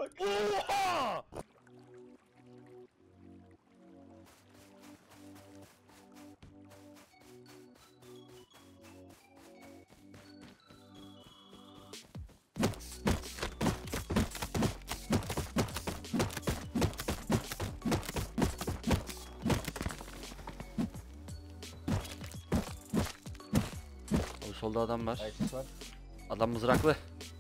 bak. Oha! Abi solda adam var. Ayakçısı var. Adam mızraklı.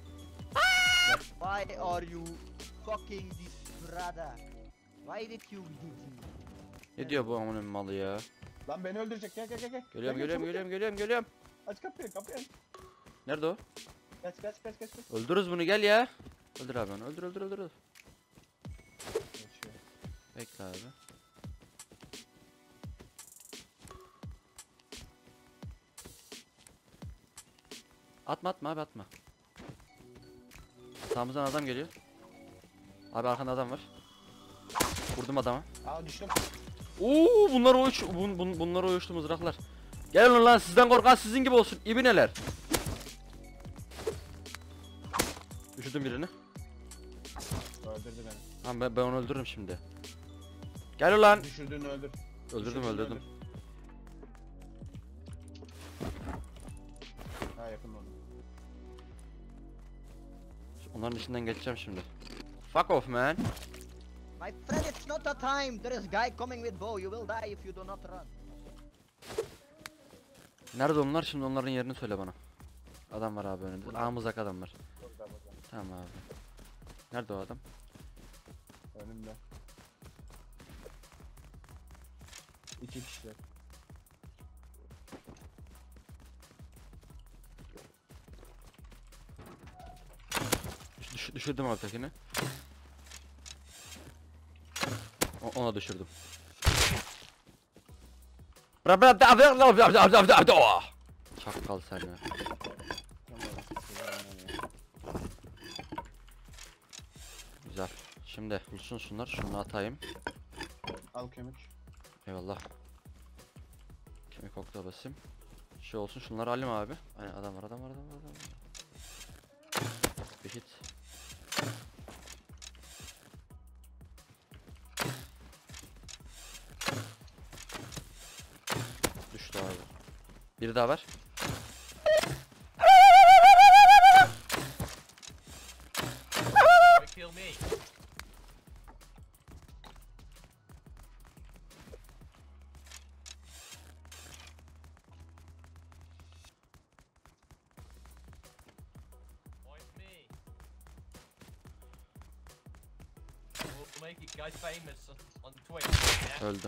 Why are you fucking this brother? Why did you do this? Ne diyor bu amının malı ya? Lan beni öldürecek. Gel. Geliyorum Gel, geliyorum çabuk geliyorum geliyorum. Aç kapıyı. Nerede o? Kaç. Öldürürüz bunu, gel ya. Öldür abi onu, öldür. Geçiyor. Bekle abi. Atma abi atma. Sağımızdan adam geliyor. Abi arkanda adam var. Vurdum adama. Aa düştüm. Oo bunlar uyuştu mızraklar. Gelin lan, sizden korkan sizin gibi olsun ibineler. Düşürdüm birini. Öldürdü beni. Tamam ben onu öldürürüm şimdi. Gel ulan. Düşürdüğünü öldür. Öldürdüm. Ha yakın oldu. Onların içinden geçeceğim şimdi. Fuck off man. My friend, it's not a time. There is guy coming with bow. You will die if you do not run. Nerede onlar? Şimdi onların yerini söyle bana. Adam var abi önünde. Mızrak adam var. Burada. Tamam abi. Nerede o adam? Önümde. 2 kişiler. Düşürdüm abi tekini. Ona düşürdüm. Çakal sen ya. Güzel. Şimdi bulsun şunlar. Şunu atayım. Al kemik. Eyvallah. Kemik okta basayım. Şey olsun, şunları alayım abi. Aynen adam var. Bir hit. Düştü abi. Biri daha var. Kill me. Point me. We'll make it guys famous on Twitch. Yeah? Öldü.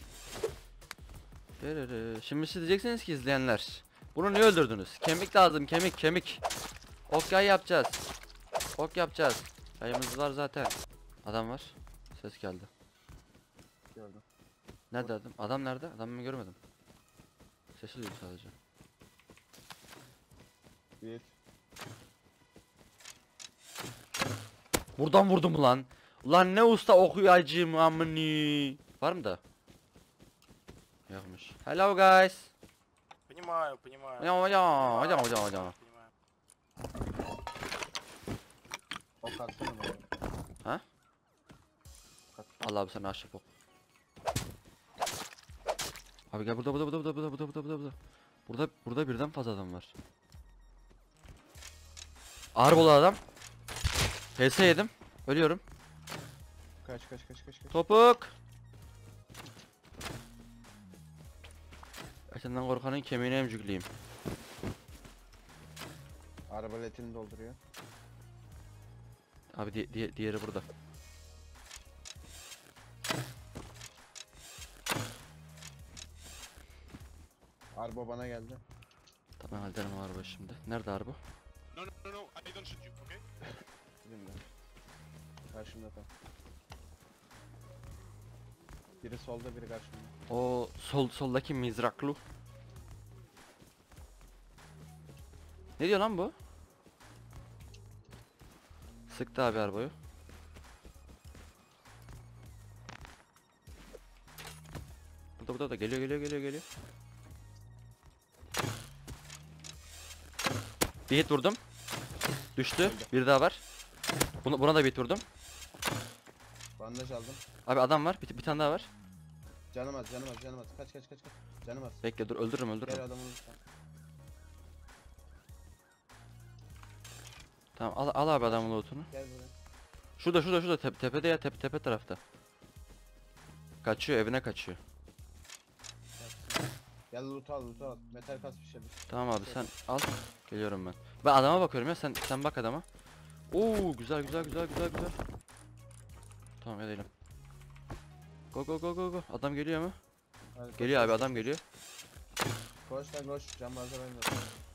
Şimdi siz diyeceksiniz ki izleyenler, bunu niye öldürdünüz? Kemik lazım, kemik. Ok yay yapacağız. Yayımız var zaten. Adam var. Ses geldi. Gördüm. Nerede adam? Adam nerede? Adamı görmedim. Sesi duydum sadece. Bir. Buradan vurdum lan. Ulan ne usta okuyacağım amını. Var mı da? Yokmuş. Hello guys. Понимаю. Hocam. Понимаю. O kalsana bana. Allah abi sana aşık ol. Abi gel burada. Burada birden fazla adam var. Ağır bolu adam. PS yedim. Ölüyorum. Kaç. Topuk. Senden korkanın kemiğine emcükleyeyim. Arbaletini dolduruyor. Abi diğeri burada. Arbo bana geldi. Tamam hallederim o araba şimdi. Nerede araba? No, I don't shoot you, okay? Bizimle. Karşımda tam. Biri solda, biri karşımda. O soldaki mizraklı. Ne diyor lan bu? Sıktı abi arabayı. Burada geliyor. Bir hit vurdum. Düştü. Bir daha var. Buna da bir vurdum. Bandaj aldım. Abi adam var. Bir tane daha var. Canım az. Kaç. Canım az. Bekle dur öldürürüm. Gel adamı lütfen. Tamam al abi adamın lootunu. Gel buraya. Şurada tepede ya tepe tarafta. Kaçıyor evine kaçıyor. Gel loot al. Metal kas bir şey. Tamam abi sen al. Geliyorum ben. Ben adama bakıyorum ya sen bak adama. Oo güzel. Tamam edelim. Go. Adam geliyor mu? Hadi Geliyor koş, abi adam geliyor. Koş lan koş. Can malzemen yok.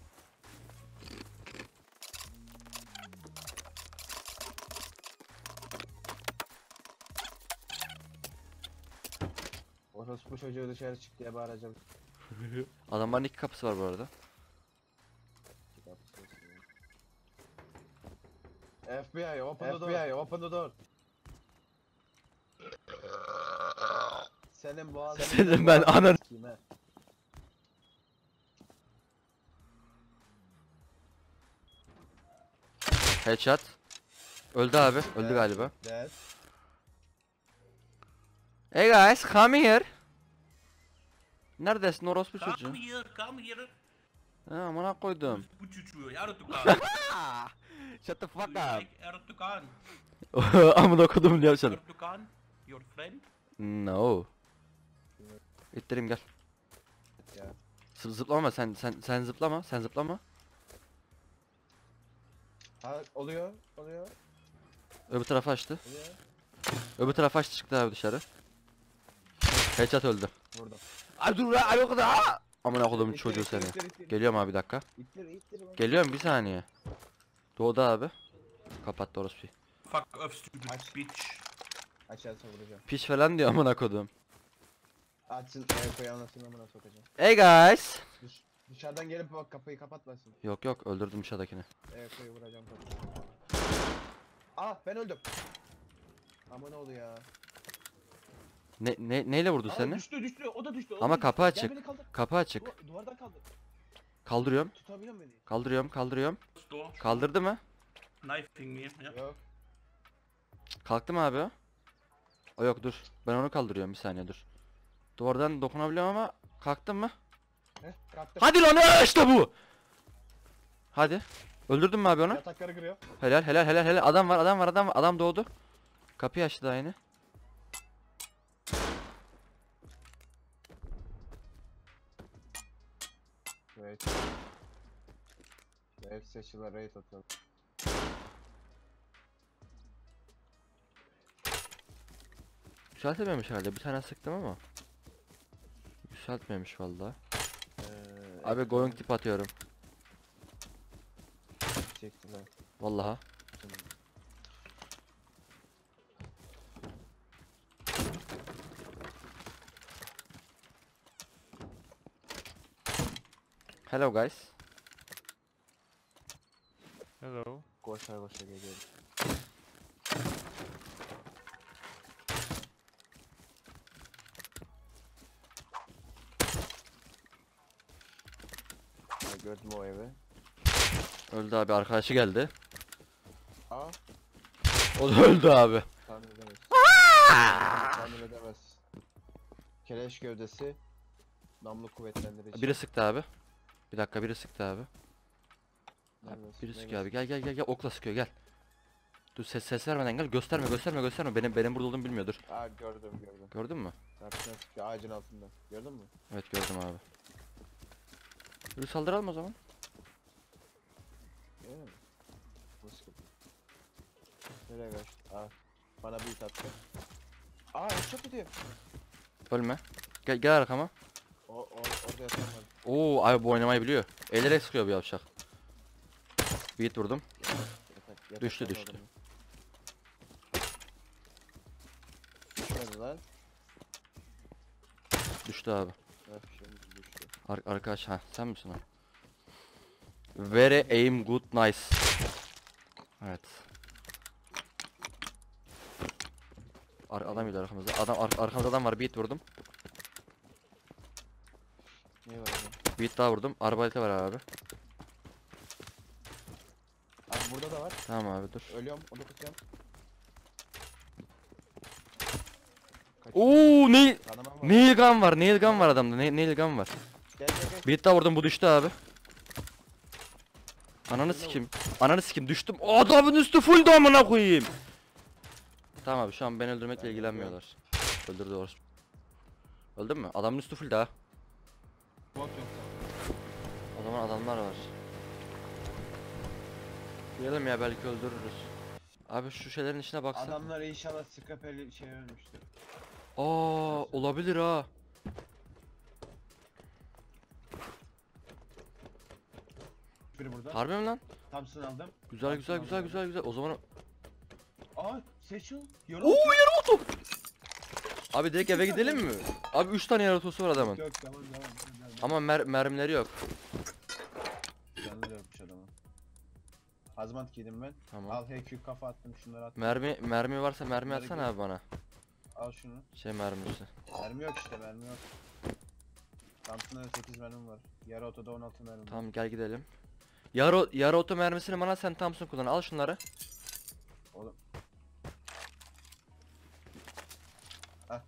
Orospu çocuğu dışarı çık diye bağıracağım. Adamların 2 kapısı var bu arada. FBI open the door. Senin boğazını Senin ben anan. s**eyim he. Headshot. Öldü abi. Öldü Dead, galiba. dead. Hey guys, come here. Neredesin orospu çocuğu? Come here. Ha amına koydum. Bu çocuğu Erdoğan. Shut the fuck up. Like Erdoğan. Amına koydum diyor sana. Erdoğan, your friend. No. İttirim gel. Ya. Zıplama sen zıplama. Ha oluyor. Öbür tarafa açtı. Öbür tarafa açtı çıktı abi dışarı. Headshot öldü. Vurdum. Ay dur lan ay o kadar. Amına koydum İttir, çocuğu ittir, seni. ittir. Geliyorum abi bir dakika. İttir bana. Geliyorum bir saniye. Doğdu abi. Kapattı orospu. Fuck off stupid Aç. bitch. Açarsa vuracağım. Piş falan diyor amına koydum. Açsın ayakayı anasını amına sokacağım. Hey guys. Dışarıdan gelip bak kapıyı kapatmasın. Yok öldürdüm dışarıdakini. Ayakayı vuracağım kapıyı. Ben öldüm. Ama ne oldu ya? Neyle vurdu seni? Düştü. O da düştü. Ama kapı Gel açık. beni kaldır. Kapı açık. Duvardan kaldır. Kaldırıyorum. Tutabiliyor musun beni? Kaldırıyorum. Door. Kaldırdı mı? Knifing me. Yeah. Yok. Kalktı mı abi o? O yok dur. Ben onu kaldırıyorum bir saniye dur. Duvardan dokunabiliyorum ama kalktın mı? Kalktım. Hadi lan işte bu. Hadi. Öldürdün mü abi onu? Yatakları kırıyor. Helal. Adam var. Adam doğdu. Kapıyı açtı daha yeni. Evet. Evet seçiler raid atıyor. Yükseltememiş herhalde. Bir tane sıktım ama. Yükseltmemiş valla. Ee, Abi going tip atıyorum. Çektiler. Vallaha. Hello guys. Hello. Koşa geliyorum. Gördüm o evi. Öldü abi arkadaşı geldi. Aa O da öldü abi. tahmin edemez. Tahmin edemez. Keleş gövdesi. Namlu kuvvetlendirici. Biri sıktı abi. Bir dakika biri sıktı abi. Nerede? Biri sıkıyor abi. Gel okla sıkıyor gel. Dur ses vermeden gel. Gösterme. Benim burada olduğumu bilmiyordur. Gördüm. Gördün mü? Karşına çıkıyor ağacın altında. Gördün mü? Evet gördüm abi. Yürü saldıralım o zaman. Değil mi? Nasıl? Nereye kaçtı? Bana bir attı. Headshot ediyor. Ölme. Gel arkama. Orada yatan var. Oo abi bu oynamayı biliyor. Ellere sıkıyor bu yavşak. Beat vurdum. Yatak Düştü. adamı. Düşmedi lan. Düştü abi. Şimdi düştü. Arkadaş sen misin o? Very aim good nice. Evet. Adam geliyor arkamızda. Arkamızda adam var. Beat vurdum. Ne var orada? Beat daha vurdum. Arbalete var abi. Burada da var. Tamam abi dur. Ölüyorum. 19 can. Kaç? Oo nail Kanamam var. nail gun var. Nail gun var adamda. Nail gun var. Gel gel gel. Bir hit daha vurdum bu düştü abi. Ananı sikim. Ananı sikim düştüm. Adamın üstü full da amına koyayım. Tamam abi şu an beni öldürmekle ilgilenmiyorlar. Öldürdü orası. Öldün mü? Adamın üstü full daha. Bot yok. O zaman adamlar var. Girelim ya belki öldürürüz. Abi şu şeylerin içine baksana. Adamlar inşallah scrapeli şey ölmüştür. Aa olabilir ha. Biri burada. Harbi mi lan? Thompson aldım. Güzel güzel güzel güzel güzel. O zaman Aa seçil. Yorum. Oo yer otu. Abi direkt eve gidelim mi? Abi 3 tane yer otosu var adamın. Yok tamam. Ama mermileri yok. Canlı yokmuş adamın. Hazmat giydim ben. Tamam. Al HQ kafa attım şunları attım. Mermi varsa mermi Bunları atsana abi bana. Al şunu. Şey mermisi. Mermi yok işte mermi yok. Thompson'da 8 mermim var. Yarı otoda 16 mermim var. Tamam gel gidelim. Yarı oto mermisini bana sen Thompson kullan. Al şunları. Oğlum. Hah.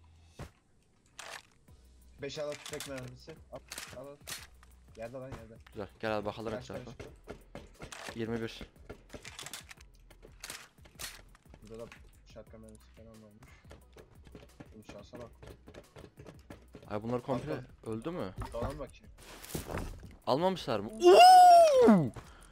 5 ala tüfek mermisi. Al. Yerde lan yerde. Güzel. Gel abi bakalım Kaç tane etrafa. çıktı? 21. Burada da shotgun mermisi falan varmış. Bunun şansa bak. Ay bunlar komple öldü mü? Dolan bakayım. Almamışlar mı? Oo!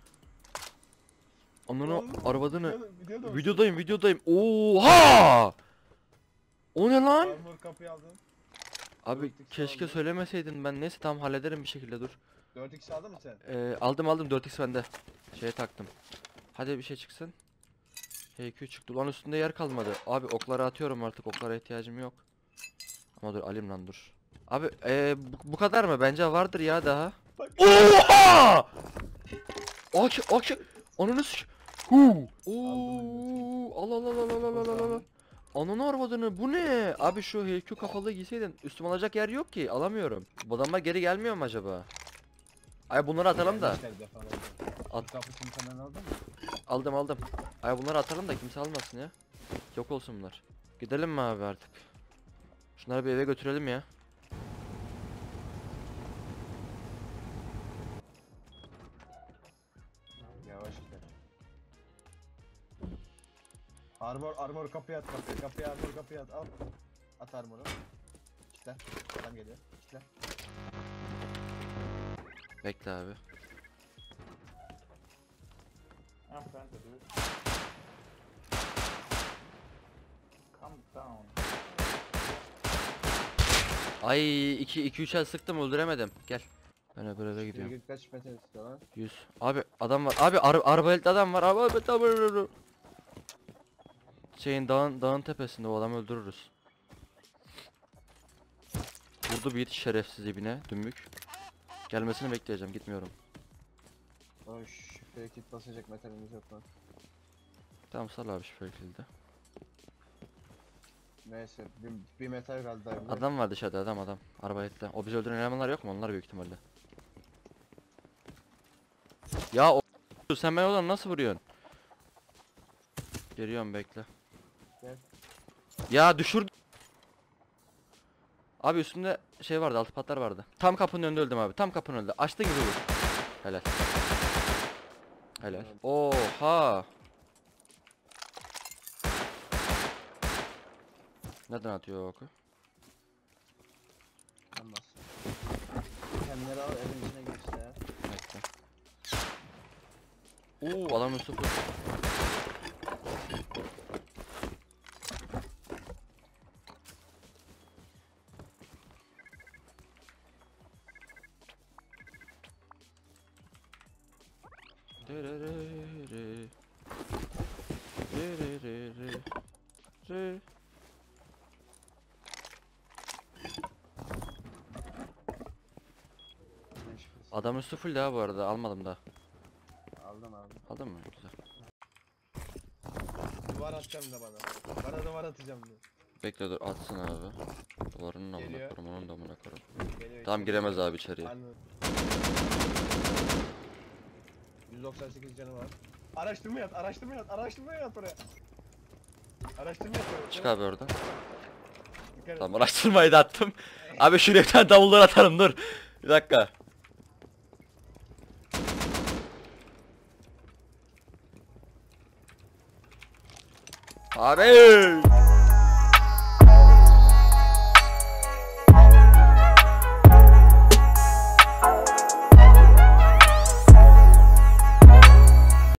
Onların arabadını videodayım. Oha! O ne lan? Armor kapıyı aldım. Abi 4x keşke aldım. söylemeseydin ben neyse tamam hallederim bir şekilde dur. 4x aldın mı sen? Aldım 4x bende. Şeye taktım. Hadi bir şey çıksın. HQ çıktı. Ulan üstünde yer kalmadı. Abi okları atıyorum artık. Oklara ihtiyacım yok. Ama dur alayım lan dur. Abi bu kadar mı? Bence vardır ya daha. Bak. Oha! Akı. Ananı sik. Hu. Oo. Al. Ananı arvadını bu ne? Abi şu HQ kafalı giyseydin üstüme alacak yer yok ki. Alamıyorum. Bu adamlar geri gelmiyor mu acaba? Ay bunları atalım da. Gelmişler defalarca. At. Kapısını senden aldın mı? Aldım. Ay bunları atalım da kimse almasın ya. Yok olsun bunlar. Gidelim mi abi artık? Şunları bir eve götürelim ya. Yavaş gidelim. Armor kapıya at kapıya. Kapıya armor kapıya at. Al. At armoru. Kitle. Adam geliyor. Kitle. Bekle abi. I'm trying to do it. Calm down. Ay 2-3 el sıktım öldüremedim. Gel. Ben öbür eve gidiyorum. Git kaç metre istiyor lan? 100. Abi adam var. Abi arbaletli adam var. Abi şeyin dağın tepesinde o adamı öldürürüz. Vurdu bir şerefsiz ibine dümbük. Gelmesini bekleyeceğim gitmiyorum. Oy şifreye kit basacak metalimiz yok lan. Tamam sal abi şu şekilde. Neyse bir metal kaldı daha. Adam var dışarıda adam. Arbaletli. O bizi öldüren elemanlar yok mu? Onlar büyük ihtimalle. Ya sen beni oradan nasıl vuruyorsun? Geliyorum bekle. Gel. Ya düşürdü. Abi üstünde şey vardı altı patlar vardı. Tam kapının önünde öldüm abi. Tam kapının önünde. Açtığın gibi vur. Helal. Oha. Neden atıyor o oku? Ben bas. Kendileri al evin içine gir işte ya. Bekle. Oo adam üstü full. Ne şifresi? Adam üstü full daha bu arada almadım da. Aldım abi. Aldın mı? Güzel. Duvar atacağım da bana. Bana duvar atacağım diyor. Bekle dur atsın abi. Duvarının amına Geliyor. koyayım onun da amına koyayım. Geliyor Tamam içeri. giremez abi içeriye. Anladım. 198 canı var. Araştırma yat, araştırma yat, araştırma yat oraya. Araştırma yat oraya. Çık abi oradan. Dikkat et. Tamam araştırmayı da attım. Abi şuraya bir tane davullar atarım dur. Bir dakika. Abi.